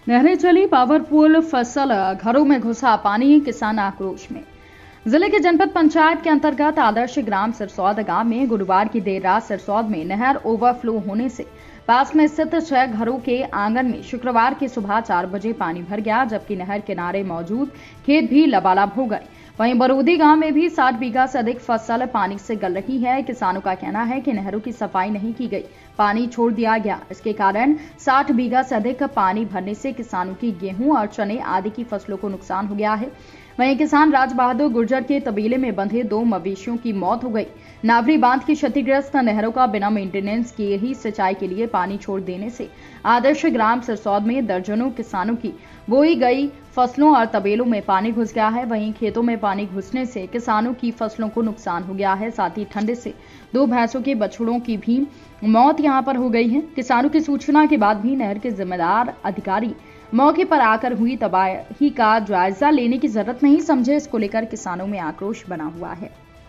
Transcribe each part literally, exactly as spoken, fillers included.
नहरें चली पावरफुल, फसल घरों में घुसा पानी, किसान आक्रोश में। जिले के जनपद पंचायत के अंतर्गत आदर्श ग्राम सिरसौद गांव में गुरुवार की देर रात सिरसौद में नहर ओवरफ्लो होने से पास में स्थित छह घरों के आंगन में शुक्रवार की सुबह चार बजे पानी भर गया, जबकि नहर किनारे मौजूद खेत भी लबालब हो गए। वहीं बरूदी गांव में भी साठ बीघा से अधिक फसल पानी से गल रही है। किसानों का कहना है कि नहरों की सफाई नहीं की गई, पानी छोड़ दिया गया। इसके कारण साठ बीघा से अधिक पानी भरने से किसानों की गेहूं और चने आदि की फसलों को नुकसान हो गया है। वहीं किसान राज बहादुर गुर्जर के तबेले में बंधे दो मवेशियों की मौत हो गई। नावरी बांध की क्षतिग्रस्त नहरों का बिना मेंटेनेंस किए ही सिंचाई के लिए पानी छोड़ देने से आदर्श ग्राम सिरसौद में दर्जनों किसानों की बोई गई फसलों और तबेलों में पानी घुस गया है। वहीं खेतों में पानी घुसने से किसानों की फसलों को नुकसान हो गया है। साथ ही ठंड से दो भैंसों के बछड़ों की भी मौत यहां पर हो गई है। किसानों की सूचना के बाद भी नहर के जिम्मेदार अधिकारी मौके पर आकर हुई तबाही का जायजा लेने की जरूरत नहीं समझे। इसको लेकर किसानों में आक्रोश बना हुआ है।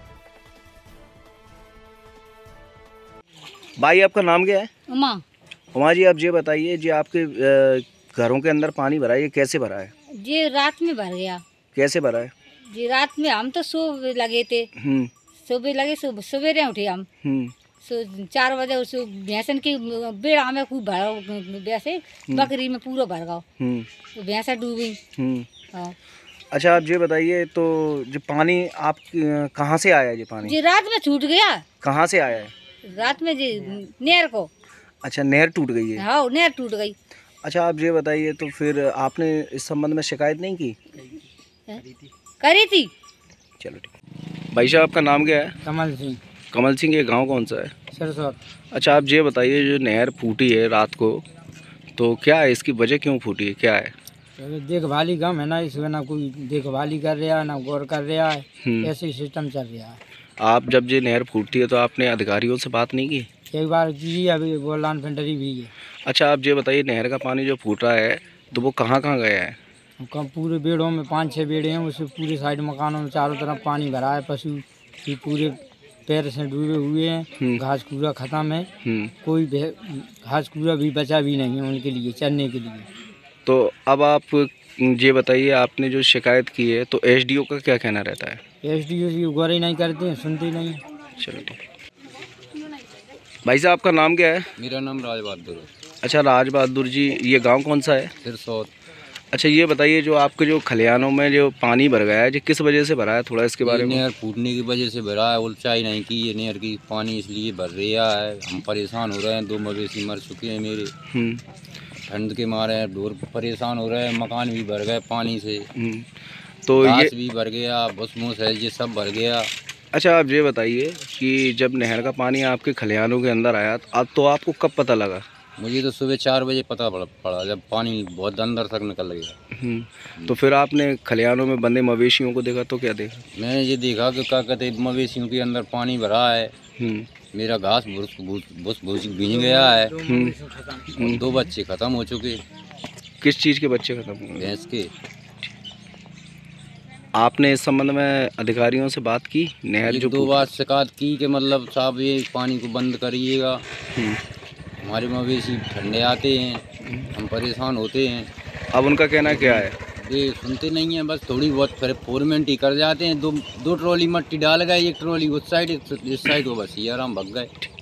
भाई आपका नाम क्या है? उमा। उमा जी, आप ये बताइए, जी आपके घरों के अंदर पानी भरा है, ये कैसे भरा है? जी रात में भर गया। कैसे भरा है? जी रात में हम तो सो लगे थे, सुबह लगे, सवेरे उठे हम सो चार बजे उस भैंसन की बेड़ा में खूब भरा, वैसे बकरी में पूरा भर गया, तो भैंसा डूबी। हाँ। अच्छा, आप ये बताइए, तो जो पानी आप कहाँ से आया है? ये पानी जी रात में छूट गया। कहाँ से आया है? रात में जी नहर को। अच्छा, नहर टूट गई है? हाँ, नहर टूट गई। अच्छा, आप ये बताइए, तो फिर आपने इस संबंध में शिकायत नहीं की? करी थी। चलो ठीक। भाई साहब, आपका नाम क्या है? कमल सिंह। कमल सिंह, ये गांव कौन सा है? सिरसौद। अच्छा, आप ये बताइए, जो नहर फूटी है रात को, तो क्या है इसकी वजह, क्यों फूटी है, क्या है? देखभाली कम है ना, इसमें ना कोई देखभाली कर रहा है ना गौर कर रहा है, ऐसे ही सिस्टम चल रहा है। आप जब ये नहर फूटती है तो आपने अधिकारियों से बात नहीं की? एक बार की, अभी बोलान फेंडरी भी है। अच्छा, आप ये बताइए, नहर का पानी जो फूटा है तो वो कहाँ कहाँ गया है? कम पूरे बेड़ों में, पाँच छः बेड़े हैं, उससे पूरे साइड मकानों में चारों तरफ पानी भरा है। पशु भी पूरे पैर से डूबे हुए हैं, घास कूड़ा खत्म है, कोई घास कूड़ा भी बचा भी नहीं है उनके लिए चरने के लिए। तो अब आप ये बताइए, आपने जो शिकायत की है तो एसडीओ का क्या कहना रहता है? एसडीओ की गौर ही नहीं करते हैं, सुनते नहीं। चलो ठीक। भाई साहब, आपका नाम क्या है? मेरा नाम राज बहादुर है। अच्छा, राज बहादुर जी, ये गांव कौन सा है? सिरसौद। अच्छा, ये बताइए, जो आपके जो खलिहानों में जो पानी भर गया है, जो किस वजह से भरा है, थोड़ा इसके बारे में? नहर फूटने की वजह से भरा है, उलचाई नहीं की ये नहर की, पानी इसलिए भर रहा है। हम परेशान हो रहे हैं, दो मवेशी मर चुके हैं मेरे, ठंड के मारे ढोर परेशान हो रहे हैं, मकान भी भर गए पानी से, तो घास ये भी भर गया, बस मूस है, ये सब भर गया। अच्छा, आप ये बताइए कि जब नहर का पानी आपके खलिहानों के अंदर आया, अब तो आपको कब पता लगा? मुझे तो सुबह चार बजे पता पड़ा, जब पानी बहुत अंदर तक निकल गया। तो फिर आपने खलिहानों में बंधे मवेशियों को देखा तो क्या देखा? मैंने ये देखा कि क्या कहते मवेशियों के अंदर पानी भरा है, मेरा घास भूस भूस भींज गया है, दो बच्चे खत्म हो चुके। किस चीज़ के बच्चे खत्म हुए? भैंस के। आपने इस संबंध में अधिकारियों से बात की? नहर जो दो बार शिकायत की कि मतलब साहब ये पानी को बंद करिएगा, हमारे मवेशी ठंडे आते हैं, हम परेशान होते हैं। अब उनका कहना क्या है? ये सुनते नहीं हैं, बस थोड़ी बहुत फिर फॉर्मेलिटी ही कर जाते हैं। दो दो ट्रॉली मट्टी डाल गए, एक ट्रॉली उस साइड इस साइड को, बस ये आराम भग गए।